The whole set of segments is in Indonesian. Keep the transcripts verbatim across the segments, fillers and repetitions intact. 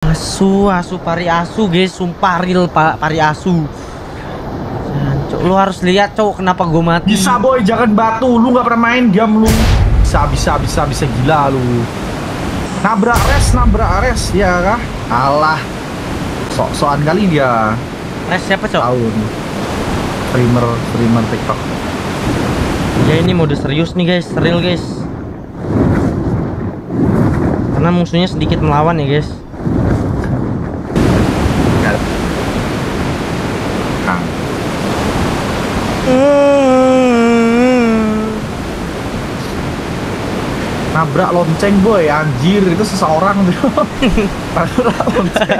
Asu, asu pari asu guys, sumpah real pak pari asu. Cok, lu harus lihat cok kenapa gue mati. Bisa boy, jangan batu. Lu nggak pernah main game lu. Bisa, bisa, bisa, bisa gila lu. Nabrak res, nabrak res, ya kah? Alah, sok-sokan kali dia. Res siapa cok? Tahun. Streamer, streamer TikTok. Ya ini mode serius nih guys, real guys. Karena musuhnya sedikit melawan ya guys. Kang. Nabrak lonceng boy, anjir itu seseorang tuh. Nabrak lonceng.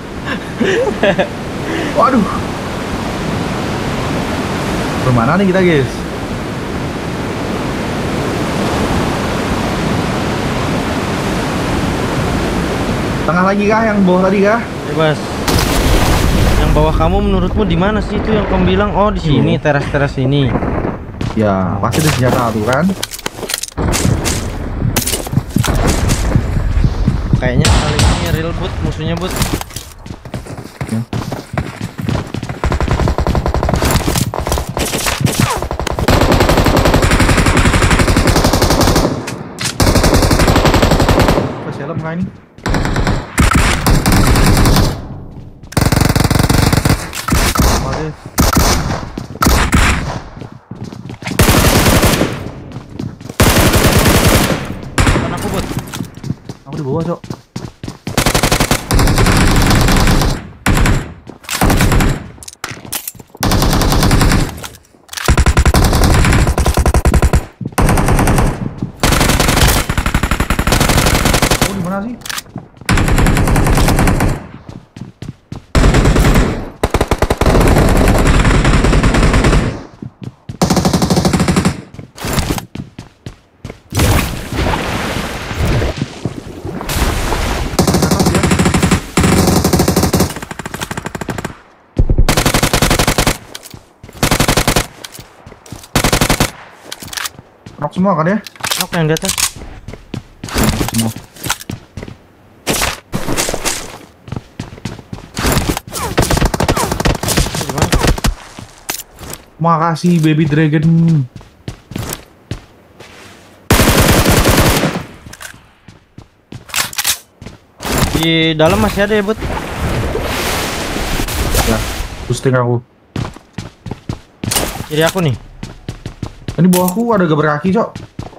Waduh. Kemana nih kita guys? Tengah lagi kah yang bawah tadi kah? Bebas. Yang bawah kamu menurutmu di mana sih itu yang kamu bilang? Oh di sini, teras-teras ini. Ya pasti ada senjata tuh kan? Kayaknya kali ini real boot musuhnya boot. Ya. Apa helm kah ini? Mari. Kan aku boot. Aku di bawah cok. Oh di mana sih? Knock semua kan ya? Knock yang di atas. Semua. Gimana? Makasih baby dragon. Di dalam masih ada ya boot. Ya, boosting aku. Jadi aku nih. Ini bawahku ada gambar kaki cok.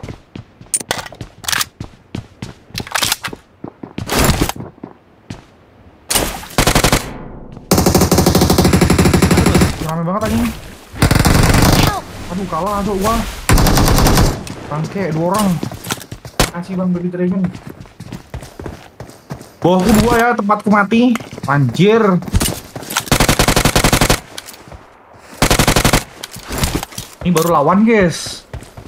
Rame banget anjing. Aduh kalah cok gua. Bangke dua orang. Makasih bang baby dragon. Bawahku dua ya, tempatku mati. Anjir. Ini baru lawan guys.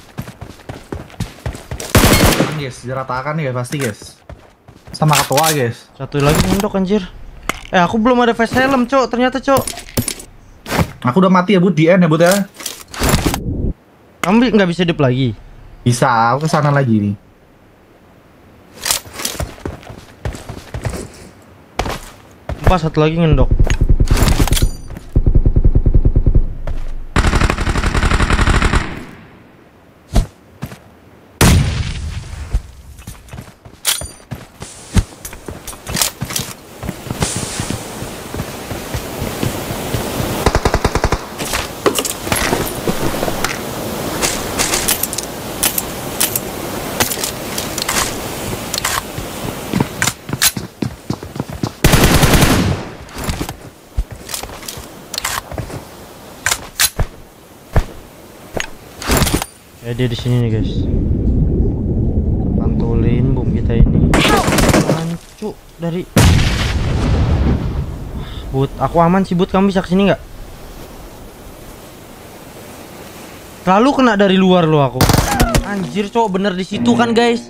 Guys, diratakan ya pasti guys. Sama ketua guys. Satu lagi ngendok anjir. Eh aku belum ada face helm cok ternyata cok. Aku udah mati ya bud, di end ya bud ya. Kamu bi- nggak bisa hidup lagi. Bisa, aku kesana lagi nih. Empat satu lagi ngendok. Ya dia di sini nih guys. Pantulin bom kita ini. Hancur dari. But, aku aman sih but. Kamu bisa kesini nggak? Lalu kena dari luar lo aku. Anjir cowok bener di situ kan guys.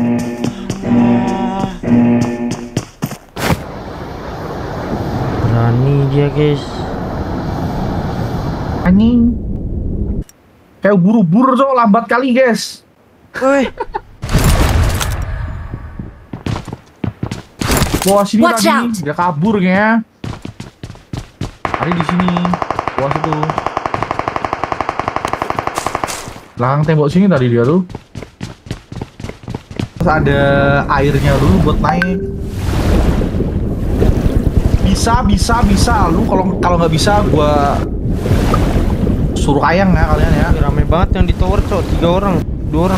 Ah. Berani dia guys. Anjing. Kayak buru-buru cok, lambat kali guys. Woi. bawah sini Watch tadi. out. Dia kabur kayaknya. Tadi di sini. Bawah situ. Belakang tembok sini tadi dia tuh. Terus ada airnya dulu buat naik. Bisa, bisa, bisa. Lu kalau kalau nggak bisa, gua suruh ayang ya kalian ya. Rame banget yang di tower, cok. Tiga orang, dua orang.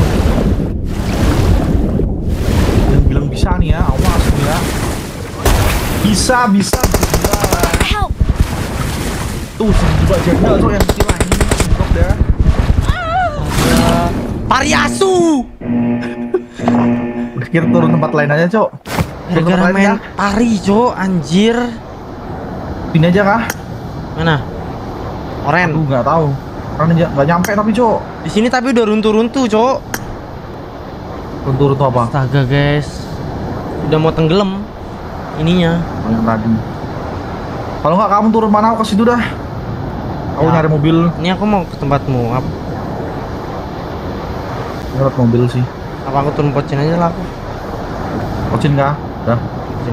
Yang bilang bisa nih ya, awas nih ya. Bisa, bisa, bisa. Help! Tuh, juga janda tuh yang kecil ini. Stop dah. Pariasu. Udah kira turun tempat lain aja, Cok. Turun tempat Gara-gara lain main ya. pari, cok. Anjir. Sini aja kah? Mana? Oren. Aduh, nggak tahu. Karena nggak nggak nyampe tapi, Cok. Di sini tapi udah runtuh-runtuh, cok. Turun tuh apa? Astaga, guys. Udah mau tenggelam ininya. Oh, yang tadi. Kalau nggak kamu turun mana aku ke situ dah. Aku Ya. nyari mobil. Ini aku mau ke tempatmu. Apa, Nyari mobil sih. apa aku turun pocin aja lah aku. Kocin kah? Dah. Pocin.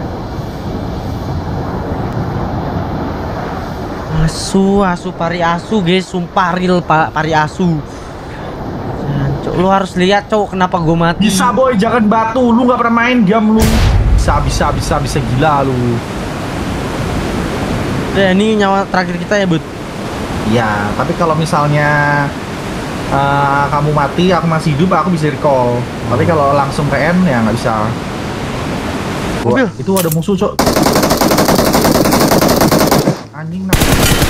Asu, asu pari asu, guys. Sumpah real pak pari asu. Cok, lu harus lihat, cok, kenapa gue mati. Bisa boy, jangan batu. Lu nggak pernah main game lu. Bisa, bisa, bisa, bisa gila lu. Ya, ini nyawa terakhir kita ya, Bud. Iya, tapi kalau misalnya eh, kamu mati, aku masih hidup, aku bisa recall. Tapi kalau langsung ke N ya nggak bisa. Gua- Mobil. Itu ada musuh, Cok. Anjing nah.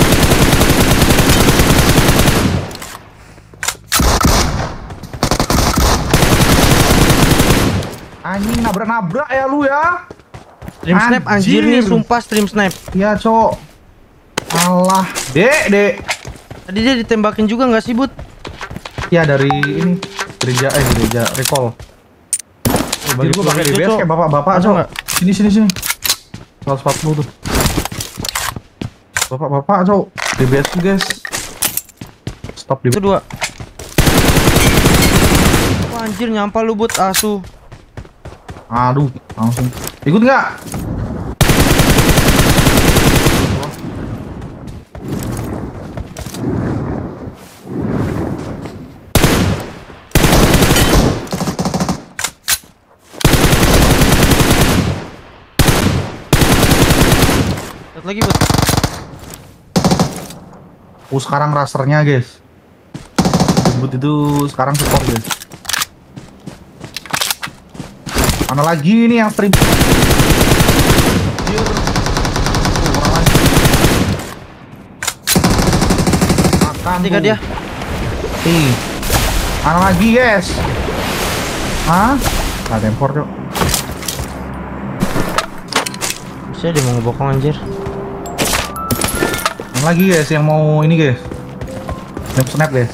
Anjing nabrak-nabrak ya lu ya. Stream snap anjir nih, sumpah stream snap. Iya, Cok. Alah, Dek, Dek. Tadi dia ditembakin juga nggak sih, Bud? Ya dari ini gereja eh gereja recall. Jadi gua pakai D B S kayak bapak-bapak, Masuk Cok. nggak? Sini sini sini. seratus empat puluh tuh. Bapak-bapak, Cok. D B S tuh, guys. Stop D B S. Itu dua. Wah, anjir nyampah lu, Bud, asu. Aduh, langsung. Ikut nggak? Lihat lagi, Bud. Oh, sekarang rasternya, guys. Debut itu sekarang support, guys. Mana lagi ini yang stream? Anjir. Tuh, orang lagi. Makan Tiga tuh. dia. Nih. Mana lagi, guys? Hah? Nggak tempor, Cok. Bisa dia mau ngebokong anjir. Yang lagi, guys, yang mau ini, guys. Snap snap, guys.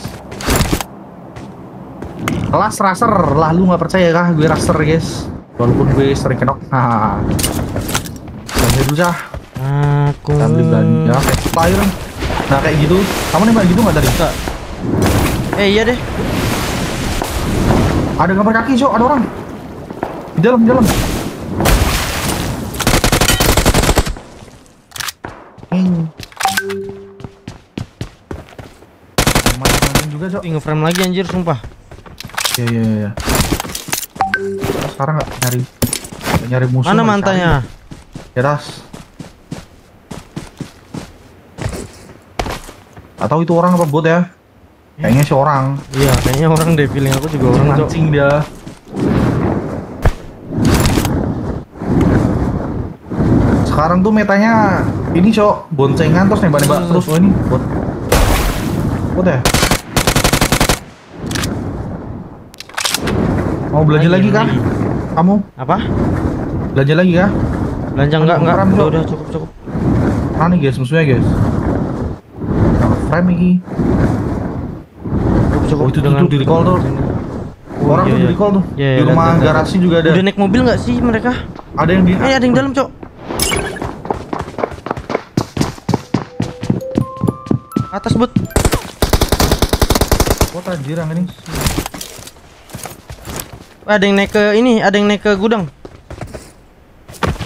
Kelas raster lah, lu nggak percaya kah gue raster, guys? Walaupun gue sering kenok. Nah, belanja dulu cah. Aku Kita beli belanja expired. Nah kayak gitu. Kamu nembak gitu nggak tadi? Enggak. Eh iya deh. Ada gambar kaki, Cok. Ada orang di dalam, di dalam. Hmm. Main juga, Cok. Ih, nge-frame lagi anjir sumpah. Iya iya iya. Sekarang nggak nyari nggak nyari musuh. Mana nggak mantannya? dicari. Di atas. Atau itu orang apa bot ya? Kayaknya si orang. Iya, kayaknya orang deh, feeling aku juga orang, Cok. Mancing dia. Sekarang tuh metanya ini, Cok, boncengan terus nembak-nembak terus. Oh ini bot. Bot ya? Mau belanja lagi, Lagi, kah? lagi. Kamu Apa? belanja lagi kah? Belanja enggak enggak? Frame, Udah Cok. udah cukup cukup. Mana nih, guys, musuhnya, guys? Nah, frame ini. Cukup cukup. Oh, itu tuh di recall tuh. Oh, Orang iya, tuh di iya. recall tuh. Iya, iya, Di rumah lihat, lihat, garasi juga ada. Udah naik mobil nggak sih mereka? Ada yang di Eh ada yang dalam, Cok. Atas, Bud. Oh, anjir yang ini. Ada yang naik ke ini, ada yang naik ke gudang.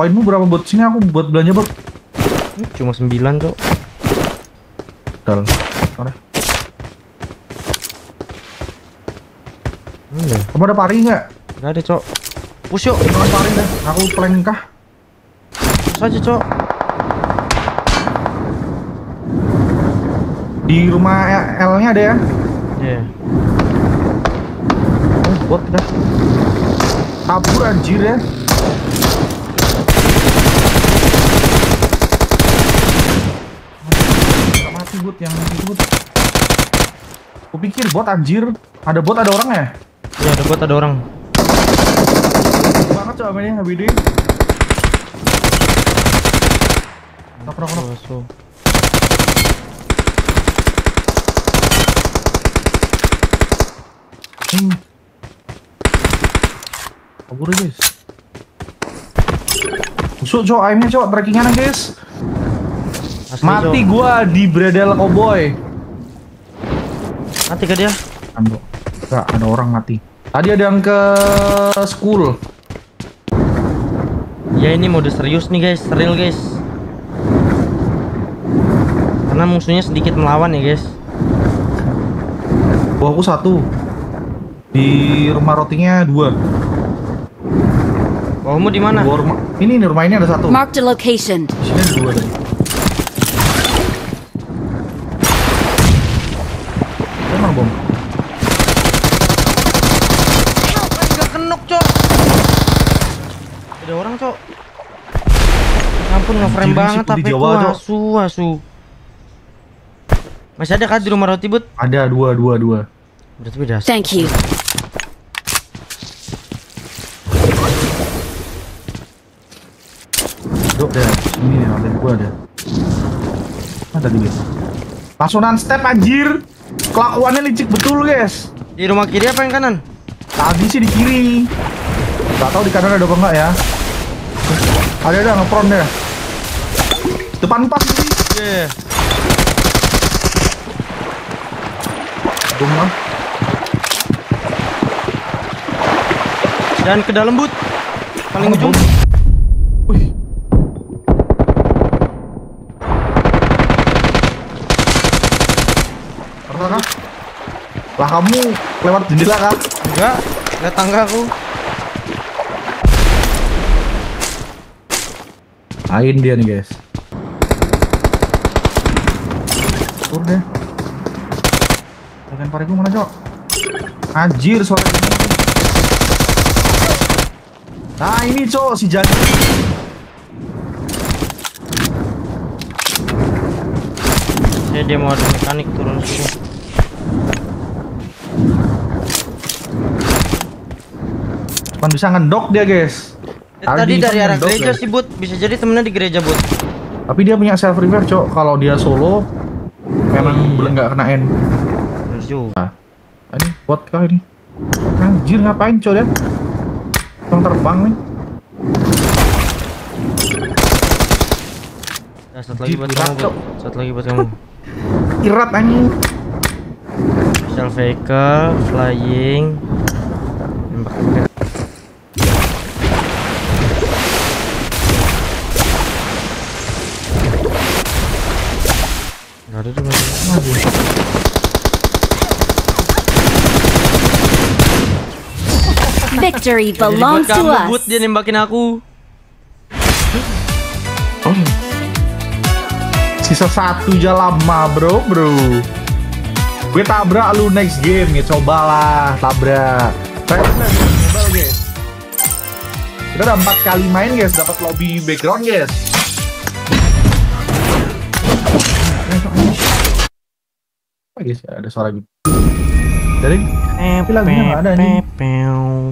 Koinmu berapa bot? Sini aku buat belanja bot. Cuma sembilan cok. Dal. Mana? Hmm, deh. Kamu ada pari nggak? Gak ada cok. Push yuk. Jangan pari deh. Aku plank kah? Push aja cok. Di rumah L-nya ada ya? Iya. Oh, bot dah. Kabur anjir ya. Gak mati bot yang itu bot. Aku pikir bot anjir. Ada bot ada orang ya? Iya ada bot ada orang. Banget coba mainnya H B D. Knock knock knock. Masuk. Hmm. Kabur ya guys. Musuh cok, aimnya cok, trackingan guys. Asli, Mati cok. gua di Bradel Cowboy. Mati ke dia? Ando. Enggak, ada orang mati. Tadi ada yang ke school. Ya ini mode serius nih guys, real guys. Karena musuhnya sedikit melawan ya guys. Gua aku satu. Di rumah rotinya dua. Bawahmu di mana? Dua rumah. Ini nih rumah ini ada satu. Marked a location. Di sini ada dua tadi. Emang bom. Gak kenok cok. Ada orang cok. Ya ampun ngeframe Anjir, banget si Pudi tapi Jawa, ku Cok. asu asu. Masih ada kan di rumah roti bud? Ada dua dua dua. Berarti beda. Thank you. Dok deh. Ini nih ada gua ada. Ada dia. Langsung step anjir. Kelakuannya licik betul guys. Di rumah kiri apa yang kanan? Tadi sih di kiri. Gak tahu di kanan ada apa enggak ya. Ada ada ngepron deh. Depan pas sih. Iya. Rumah. Dan ke dalam bud. Paling Oh, ujung. bom. Wih. Pernah kah? Lah kamu lewat jendela kah? Enggak, lihat tangga aku. Lain dia nih guys. Udah. Bagian pariku mana cok? Anjir suara ini. Nah ini cok si jadi. Ya dia mau ada mekanik turun sini. Cuman bisa ngendok dia guys. Eh, Tadi bisa dari arah ngendok, gereja guys. sih bud. Bisa jadi temennya di gereja bud. Tapi dia punya self revive cok. Kalau dia solo memang Iya. belum nggak kena end. Bener juga. Nah, ini bot kah ini? Anjir ngapain cok dia? Bang terbang nih. Nah, satu lagi buat Anjir, kamu kacau. bud. Satu lagi buat kamu. Irat anjing. Special vehicle, flying. Nembak pakai. Gak ada tuh. Aduh. Victory Jadi buat belongs to kamu bud us. dia nembakin aku. Oh. Sisa satu aja lama bro bro. Gue tabrak lu next game ya, cobalah tabrak. Saya udah coba guys. Kita udah empat kali main guys, dapat lobby background guys. Apa guys ya ada suara gitu. Jadi, tapi lagunya nggak ada nih. Pew.